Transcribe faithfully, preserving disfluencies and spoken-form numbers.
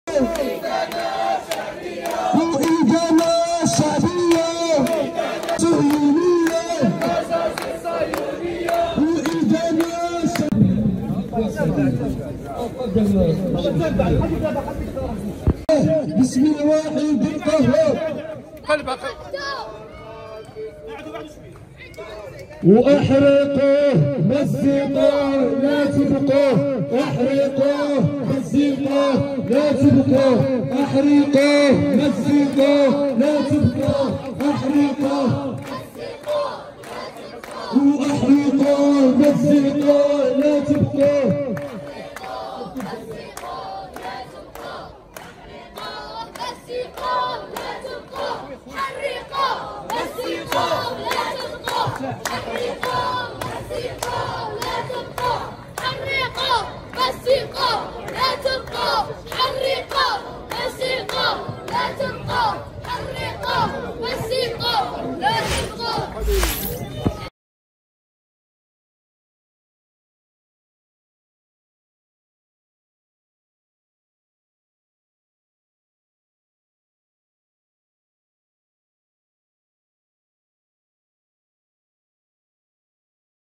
وإدانة شعبية صهيونية وإدانة بسم الواحد القهار وأحرقوه مزقوه لا تبقوه أحرقوه مزقوه لا تبقوه أحرقوه مزقوه لا تبقوه أحرقوه وأحرقوه مزقوه لا تبقوه حرقوا مسقوا لا تبقوا حرقوا مسقوا